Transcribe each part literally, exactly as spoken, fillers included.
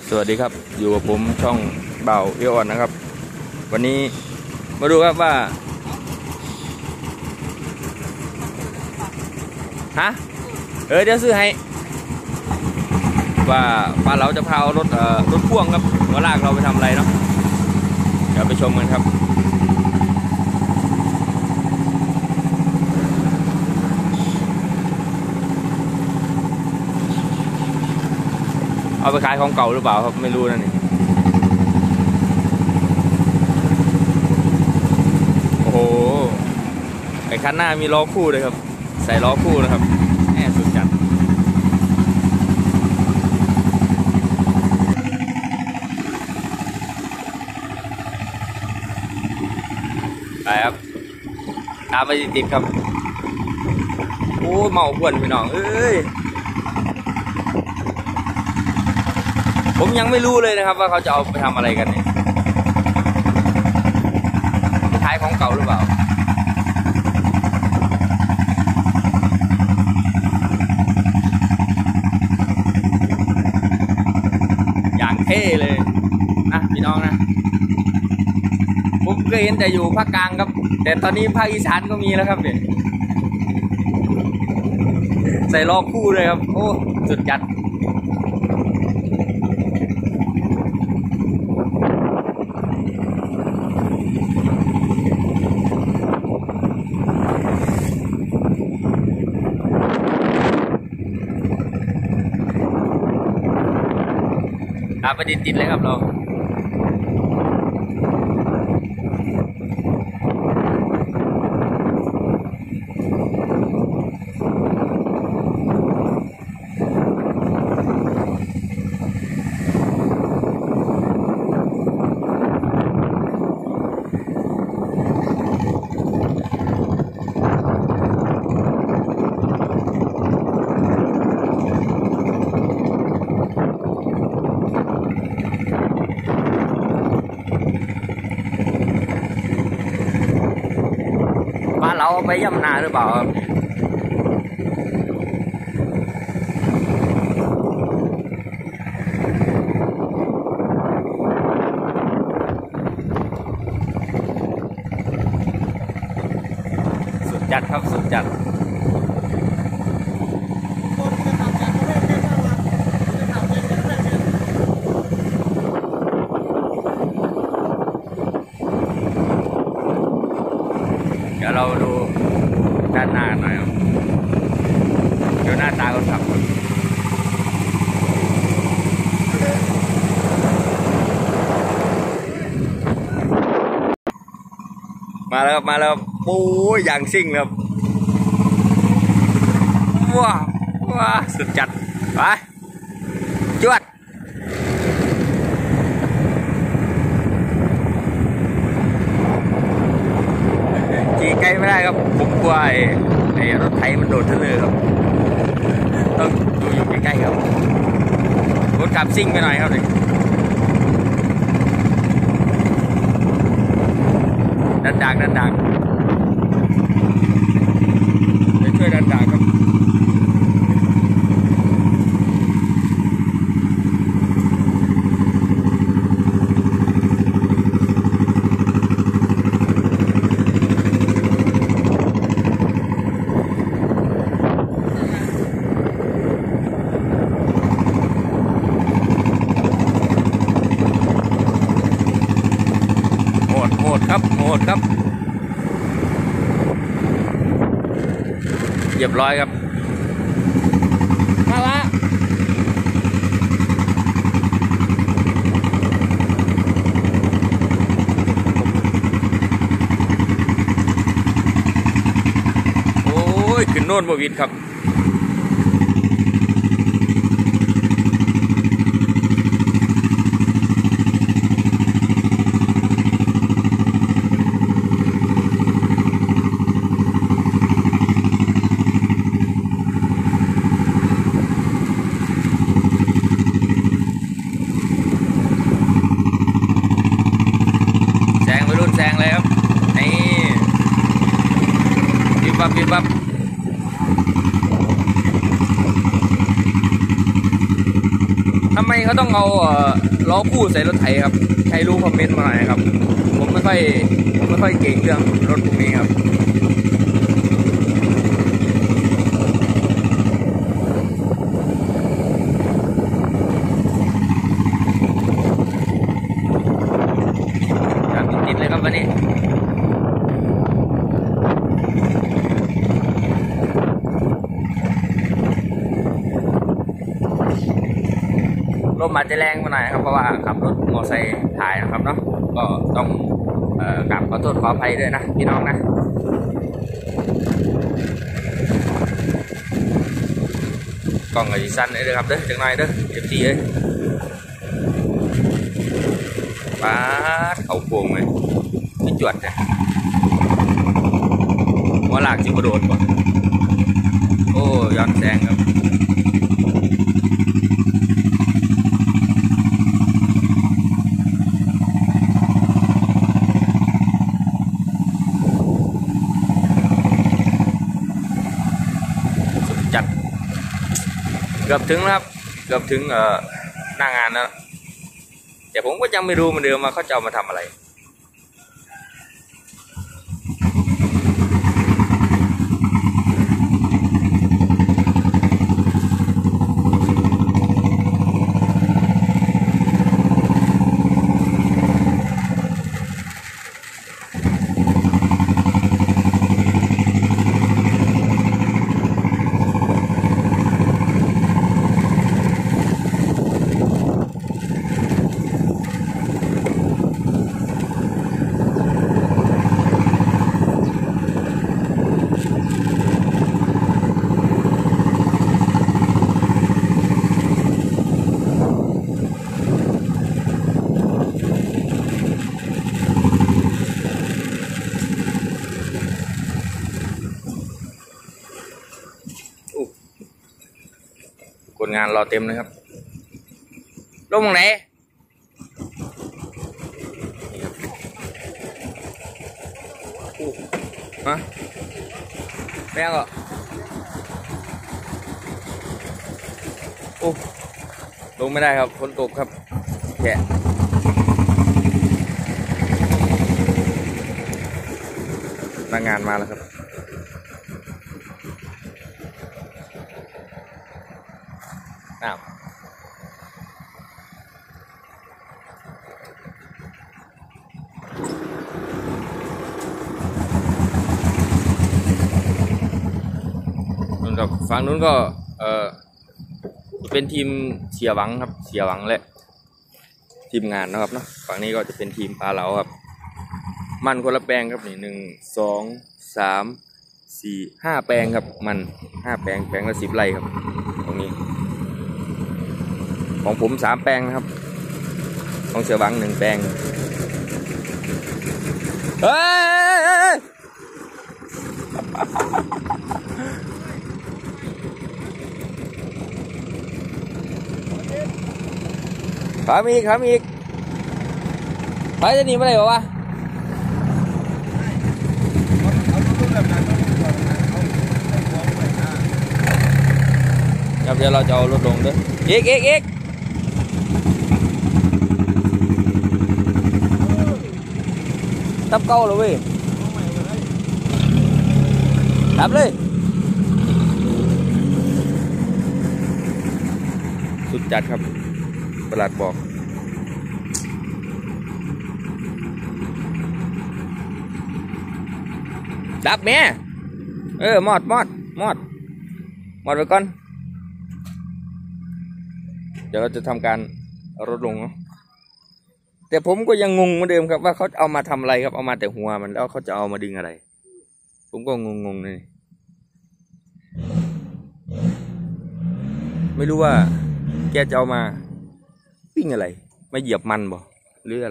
สวัสดีครับอยู่กับผมช่องเบาเอวอ่อนนะครับวันนี้มาดูครับว่าฮะเออเดี๋ยวซื้อให้ว่าป้าเราจะพาเอารถเอ่อรถพ่วงครับหัวลากเราไปทำอะไรเนาะเดี๋ยวไปชมกันครับเอาไปขายของเก่าหรือเปล่าครับไม่รู้นะนี่โอ้โหไอ้คันหน้ามีล้อคู่เลยครับใส่ล้อคู่นะครับแน่สุดจัดไปครับตามไปติดๆครับโอ้เมาควนพี่น้องเอ้ยผมยังไม่รู้เลยนะครับว่าเขาจะเอาไปทำอะไรกันเนี่ยขายของเก่าหรือเปล่าอย่างเท่เลยนะพี่น้องนะผมเคยเห็นแต่อยู่ภาคกลางครับแต่ตอนนี้ภาคอีสานก็มีแล้วครับเนี่ยใส่ล้อคู่เลยครับโอ้สุดจัดตามไปติดๆเลยครับเราเราไปย่ำนาหรือเปล่าครับสุดจัดครับสุดจัดเดี๋ยวเราดูด้านหน้าหน่อยครับเดี๋ยวหน้าตาคนขับมาแล้วครับมาแล้วโอ้ยอย่างซิ่งครับว้าวว้าสุดจัดไปจวดขี่ใกล้ไม่ได้ครับผมกลัวไอ้ไอ้รถไถมันโดดทะเลครับต้องดูอยู่ใกล้ๆครับรถขับซิ่งไปหน่อยครับเลยดันดักดันดักไปช่วยดันดักครับครับโหดครับเรียบร้อยครับมาละโอ้ยขึ้นโน่นบวิดครับแซงเลยครับนี่ปิ๊บปั๊บปิ๊บปั๊บ ทำไมเขาต้องเอาล้อคู่ใส่รถไถครับใครรู้คอมเมนต์มาหน่อยครับผมไม่ค่อยผมไม่ค่อยเก่งเรื่องรถพวกนี้ครับจับติดเลยครับวันนี้ลมอาจจะแรงมาหน่อยครับเพราะว่าขับรถมอเตอร์ไซค์ถ่ายนะครับเนาะก็ต้องเอ่อกราบขอโทษขออภัยด้วยนะพี่น้องนะกล้องกับดิสันเลยครับเด้อจังหน่อยเด้อเจ็บจีเลยป้าเขาโป่งเลยไม่จวดเลยหัวหลากจิกระโดดก่อนโอ้ย้อนแสงครับจัดเกือบถึงแล้วครับเกือบถึงเอ่อหน้างานแล้วแต่ผมก็ยังไม่รู้เหมือนเดิมว่าเขาจะเอามาทำอะไรคนงานรอเต็มเลยครับลงตรงไหนฮะแม่ก็โอ้ลงไม่ได้ครับฝนตกครับแฉะพนักงานมาแล้วครับอ้าวนู่นครับฝั่งนู้นก็เอ่อเป็นทีมเสียหวังครับเสียหวังและทีมงานนะครับเนาะฝั่งนี้ก็จะเป็นทีมปลาเหลาครับมันคนละแปลงครับนี่หนึ่งสองสามสี่ห้าแปลงครับมันห้าแปลงแปลงละสิบไร่ครับตรงนี้ของผมสามแปลงนะครับของเสือหวังหนึ่งแปลงเฮ้ยขามอีกขามอีกไปจะหนีไปไหนวะครับเดี๋ยวเราจะเอารถลงด้วยอีกอีกอีกตับเก้าเลยเว้ยตับเลยสุดจัดครับประหลัดบอกดับแม่เออมอดมอดมอดมอดไปก่อนเดี๋ยวเราจะทำการเอารถลงเนาะแต่ผมก็ยังงงเหมือนเดิมครับว่าเขาเอามาทำอะไรครับเอามาแต่หัวมันแล้วเขาจะเอามาดึงอะไรผมก็งงๆเลยไม่รู้ว่าแกจะเอามาปิ้งอะไรมาเหยียบมันบ่หรืออะไร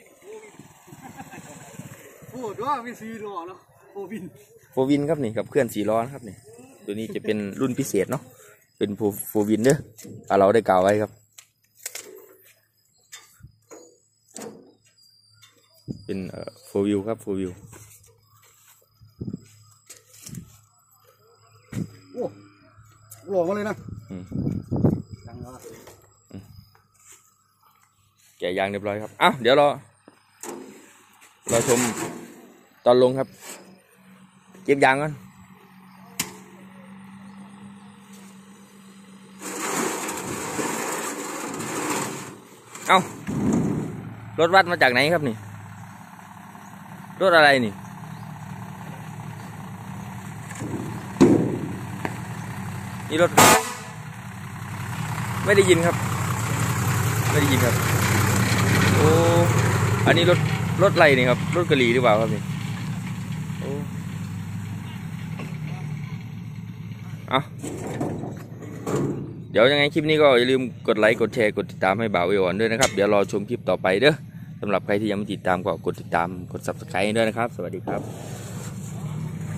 โอ้ด้วยมีสี่ล้อแล้วโฟวินโฟวินครับนี่กับเคลื่อนสี่ล้อครับนี่ตัวนี้จะเป็นรุ่นพิเศษเนาะเป็นโฟวินเด้อเราได้กล่าวไว้ครับเป็นเอ่อโฟวิวครับโฟวิวโอ้หลอกมาเลยนะแกะยางเรียบร้อยครับอ้าวเดี๋ยวรอรอชมตอนลงครับเก็บยางก่อนเอ้ารถวัดมาจากไหนครับนี่รถอะไรนี่นี่รถไม่ได้ยินครับไม่ได้ยินครับโอ้อันนี้รถรถอะไรนี่ครับรถกะหรี่หรือเปล่าครับนี่โอ้เอาเดี๋ยวยังไงคลิปนี้ก็อย่าลืมกดไลค์กดแชร์กดติดตามให้บ่าวเอวอนด้วยนะครับเดี๋ยวรอชมคลิปต่อไปเด้อสำหรับใครที่ยังไม่ติดตามก็กดติดตามกด ซับสไครบ์ ด้วยนะครับสวัสดีครับ